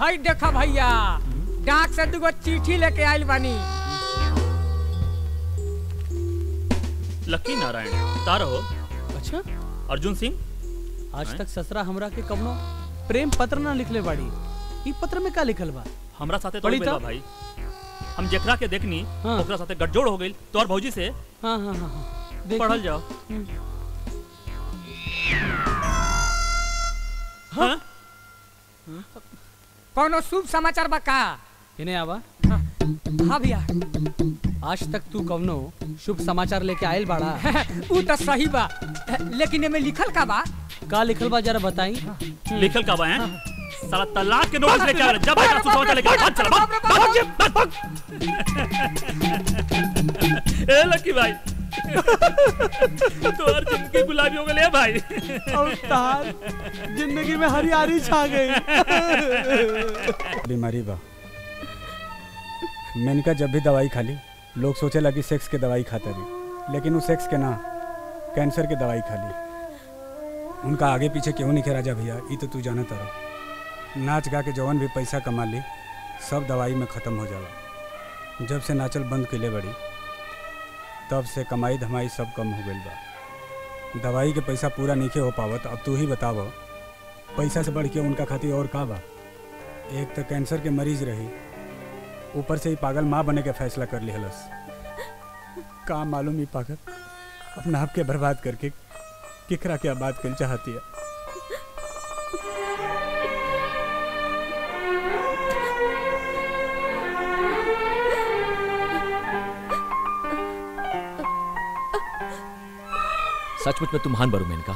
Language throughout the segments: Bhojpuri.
हाय देखा भैया, डाक से दुगो चिट्ठी लेके आइल बानी। लक्की नारायण तारो। अच्छा अर्जुन सिंह, आज तक ससरा हमरा के कवनो प्रेम पत्र ना लिखले बाड़ी। ई पत्र में का लिखल बा? हमरा साथे तो बेला भाई, हम जेकरा के देखनी ओकरा साथे गठजोड़ हो गइल तोर भौजी से। हां हां हां पढ़ल जाओ। हाँ? कौनो शुभ समाचार बा का? इन्हें आवा। हाँ भैया। आज तक तू कवनो शुभ समाचार लेके आयल बाड़ा? वो तो सही बा, लेकिन एमे लिखल का बा? का लिखल बा जरा बताई। लिखल का बा है? साला तलाक के नोटिस लेके आ रहा, जब आएगा शुभ समाचार लेके भाग चला भाग। ए लक्की भाई, तो अर्जुन की गुलाबी हो गई भाई। अवतार जिंदगी में हरियाली छा गई। बीमारी बा। मेनका जब भी दवाई खाली लोग सोचे लगी सेक्स के दवाई खाता रही, लेकिन वो सेक्स के ना कैंसर के दवाई खाली। उनका आगे पीछे क्यों नहीं खे राजा भैया, ये तो तू जानत रहो। नाच गा के जवन भी पैसा कमा ली सब दवाई में ख़त्म हो जाला। जब से नाचल बंद कैले बड़ी तब से कमाई धमाई सब कम हो गई बा। दवाई के पैसा पूरा नहीं हो पावत। अब तू ही बताव, पैसा से बढ़ के उनका खातिर और का बा? एक तो कैंसर के मरीज रही, ऊपर से ही पागल माँ बने के फैसला कर लिहलस। का मालूम ही पागल अपना आप के बर्बाद करके किकरा के आबाद कर चाहती है। सचमुच में तुम महान बरू मेनका।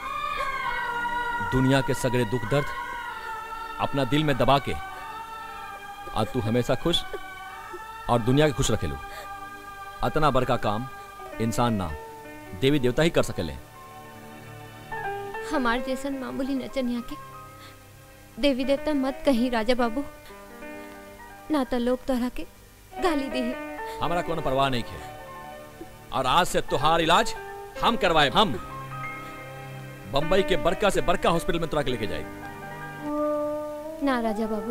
दुनिया के सगड़े दुख दर्द अपना दिल में दबा के आज तू हमेशा खुश और दुनिया के खुश रखेलू। अतना बड़का काम इंसान ना देवी देवता ही कर सकेले। हमार जैसन मामूली नचनिया के देवी देवता मत कहीं राजा बाबू, ना तो लोग तोहरा के गाली दी। हमारा कोनो परवाह नहीं है, और आज से तुहार इलाज हम करवाए। हम बंबई के बरका से बरका हॉस्पिटल में तुरा के लेके जाएगी। ना राजा बाबू,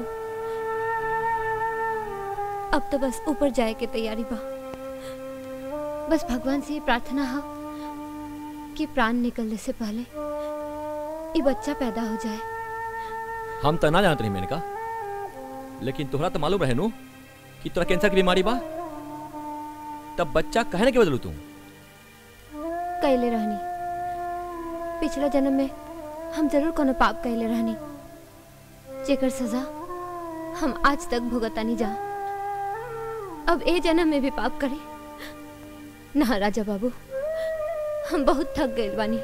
अब तो बस ऊपर जाए के तैयारी बा। बस भगवान से प्रार्थना है कि प्राण निकलने से पहले ये बच्चा पैदा हो जाए। हम तो ना जानते नहीं मेनका, लेकिन तुहरा तो मालूम रहे नु कि तुरा कैंसर की बीमारी बा। तब बच्चा कहने के बदलू तू कैले रहनी। पिछला जन्म में हम जरूर कोनो पाप कैले रहनी, जेकर सजा हम आज तक भुगतानी जा। अब ए जन्म में भी पाप करे ना राजा बाबू, हम बहुत थक गए बानी।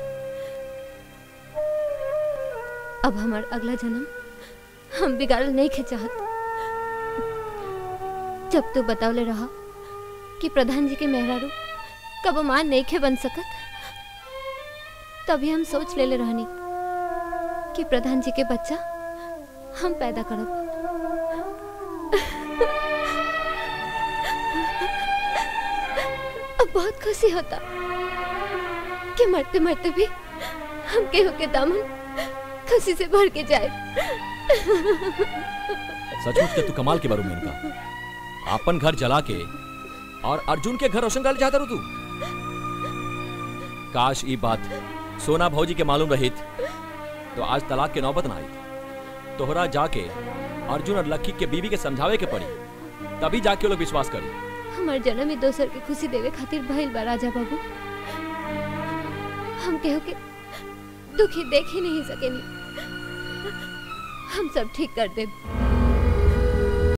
अब हमार अगला जन्म हम बिगाड़ नहीं के चाहत। जब तू बतावले रहा कि प्रधान जी के मेहरारू कब मान नहीं खे बन सकत, तभी हम सोच ले रहनी कि प्रधान जी के बच्चा हम पैदा करब। अब बहुत खुशी होता कि मरते मरते भी हम केहू के दामन खुशी से भर के जाए। सचमुच के तू कमाल के बारू मेनका। अपन घर जला के और अर्जुन के घर रोशन कर चाहता रू तू। काश ये बात सोना भौजी के मालूम रहित तो आज तलाक के नौबत ना आई। तोहरा जाके अर्जुन और लक्की के बीवी के समझावे के पड़ी, तभी जाके वो लोग विश्वास करी। हमार जन्म में दोसर के खुशी देवे खातिर भइल बा राजा बाबू। हम केहू के दुखी देख ही नहीं सकेनी। हम सब ठीक कर देब।